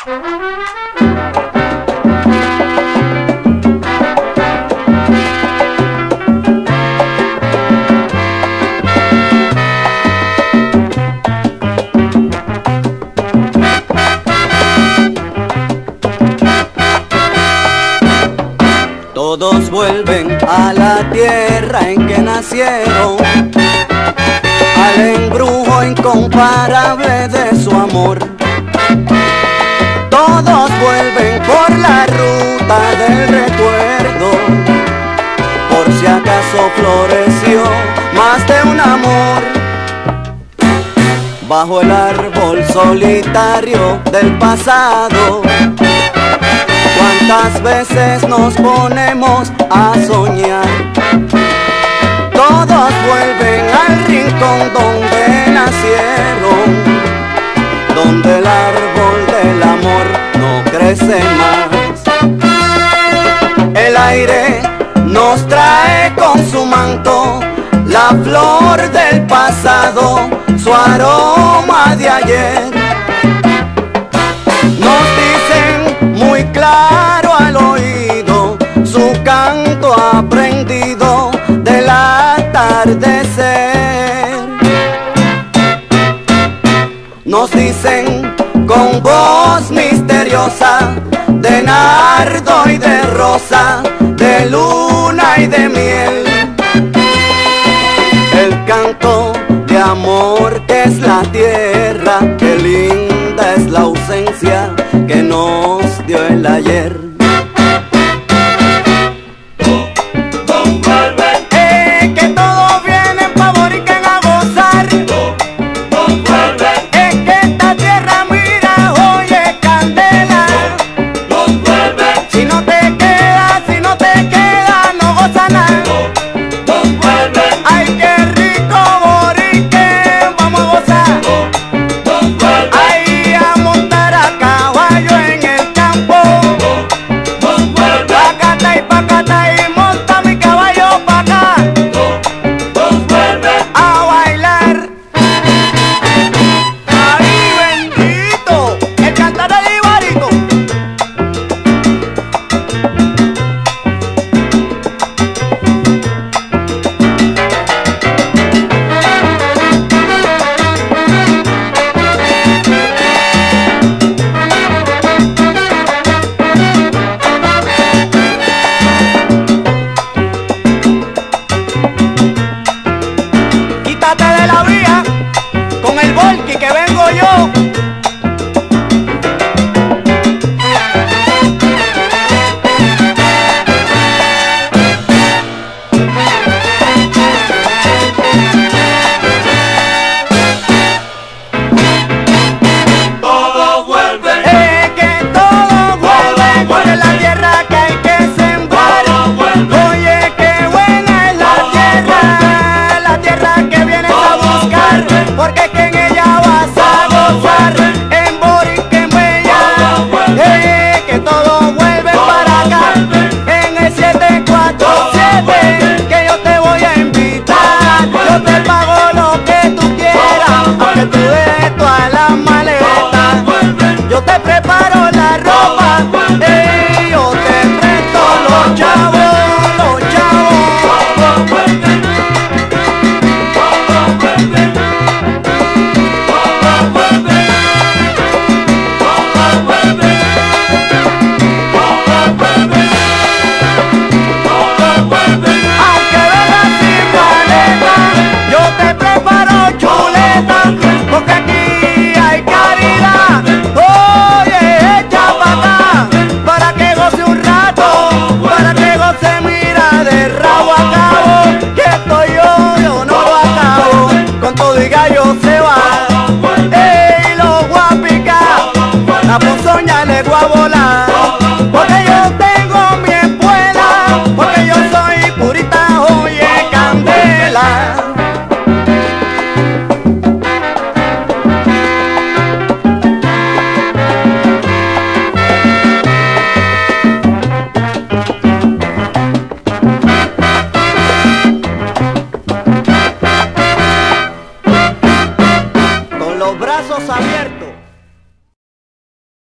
Todos vuelven a la tierra en que nacieron, al embrujo incomparable de su amor. Todos vuelven por la ruta del recuerdo, por si acaso floreció más de un amor. Bajo el árbol solitario del pasado, ¿cuántas veces nos ponemos a soñar? Todos vuelven al rincón donde nacieron, donde el árbol del amor no crece más. El aire nos trae con su manto la flor del pasado, su aroma de ayer. Nos dicen muy claro al oído su canto aprendido del atardecer. Nos dicen con voz misteriosa de nardo y de rosa, de luna y de miel, el canto de amor que es la tierra, que linda es la ausencia que nos dio el ayer. Que todos vienen pa' Boriken a gozar. Es que esta tierra, mira, oye, candela. Si no te queda, no goza nada. Ay, qué rico Boriken, vamos a gozar. Ay, a montar a caballo en el campo. Pacata y monta mi caballo pa' acá. A bailar. Ay, bendito, el cantar del Ibarico. Quítate de la vía con el volky que vengo yo. Todos vuelven, Que todo vuelve, porque la tierra que hay que sembrar. todos vuelven, Oye, qué buena es la tierra que vienes a buscar, porque es que en ella vas a gozar, en Boriken bella. Que todo vuelve para acá, en el 747, que yo te voy a invitar. Yo te pago lo que tú quieras, aunque tú des todas las maletas. Yo te preparo la ropa, yo te presto los chavos. Aunque vengas sin maleta, yo te preparo chuleta, porque aquí hay caridad. Oye, echa pa' acá, para que goce un rato, para que goce, mira, de rabo a cabo, que estoy yo no lo acabo, con todo y gallo se va. Ey, lo voy a picar, la ponzoña le voy a volar, porque yo tengo mi espuela, porque yo soy purita, oye, candela. Con los brazos abiertos.